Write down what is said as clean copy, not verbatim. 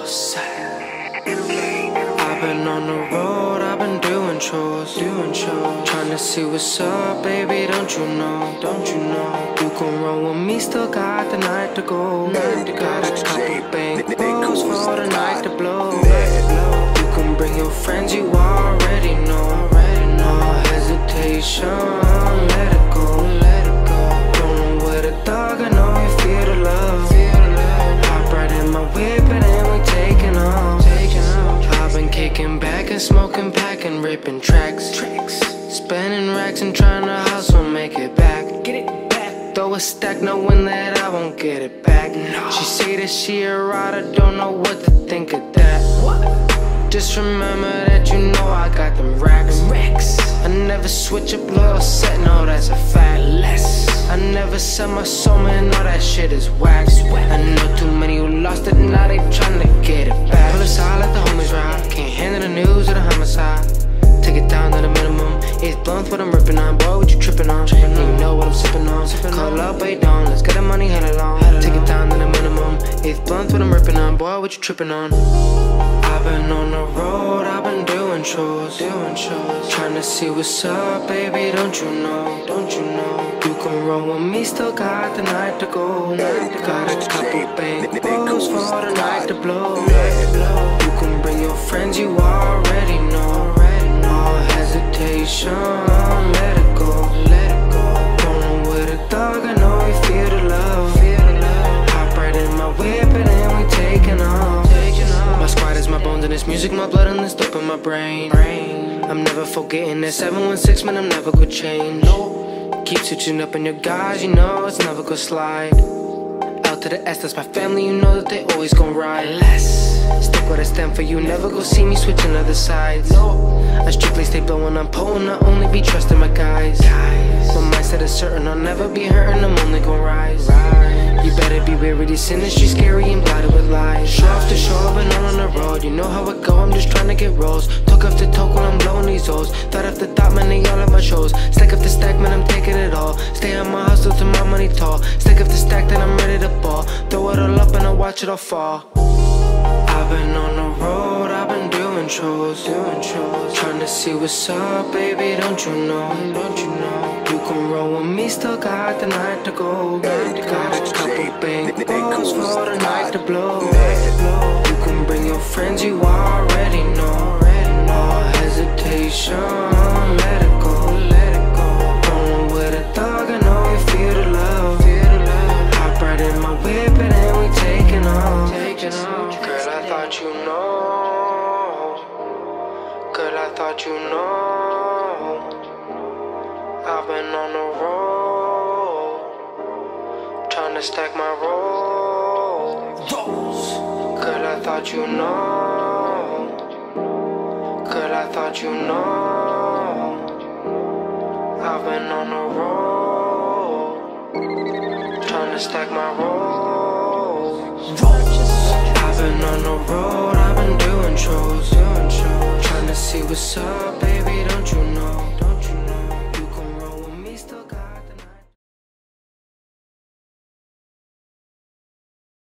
I've been on the road, I've been doing chores, trying to see what's up, baby, don't you know, you can roll with me, still got the night to go, got a couple bank rolls for the night to blow, you can bring your friends, you already know, no hesitation, let it go, rolling with a dog, I know you feel the love, hop right in my whip and then we taking off. I've been kicking back and smoking, packing, ripping tracks, spending racks and trying to hustle, make it back. Throw a stack, knowing that I won't get it back. She say that she a rider, don't know what to think of that. Just remember that you know I got them racks. I never switch up, little set, no, that's a fact. I never sell my soul, man, all that shit is wax. I know too many who lost it, now they tryna get it back. Pull aside, let the homies ride. Can't handle the news or the homicide. Take it down to the minimum. It's blunt what I'm ripping on. Boy, what you tripping on? You know what I'm sipping on. Call up, wait down. Let's get the money hella long. Take it down to the minimum. It's blunt what I'm ripping on. Boy, what you tripping on? I've been on the road, I've been doing chores, trying to see what's up, baby, don't you know, you can roll with me, still got the night to go, got a couple bank rolls for the night to blow, you can bring your friends, you already know, no hesitation, let it go, rolling with a dog, I know you feel the love, hop right in my whip and then we taking off. My squad is my bones and this music, my blood and this dope in my brain. I'm never forgetting that 716, man, I'm never gonna change. Keep switching up on your guys, you know it's never gonna slide. L to the S, that's my family, you know that they always gon' ride. Stick what I stand for, you never go see me switching other sides. I strictly stay blowing, I'm pulling, I only be trusting my guys. My mindset is certain, I'll never be hurting, I'm only gon' rise. You better be wary, this industry scary and blinded with lies. Show off the show, I've been on the road, you know how it go, I'm just trying to get rolls. Talk after talk when I'm blowing these O's. Thought off the top, man, they all at my shows. Stack up the stack, man, I'm taking it all. Stay on my hustle till my money tall. Stack up the stack, then I'm ready to ball. Throw it all up and I watch it all fall. I've been on the road, I've been doing chores, trying to see what's up, baby, don't you know, you can roll with me, still got the night to go, got a couple bank rolls for the night to blow, you can bring your friends, you already know, no hesitation, let it go, rolling with a dog, I know you feel the love, hop right in my whip and then we taking off. Girl, I thought you know. Girl, I thought you know. I've been on the road, tryna stack my rolls. Girl, I thought you know. Girl, I thought you know. I've been on the road, tryna stack my rolls. I've been on the road, I've been doing chores, trying to see what's up, baby, don't you know.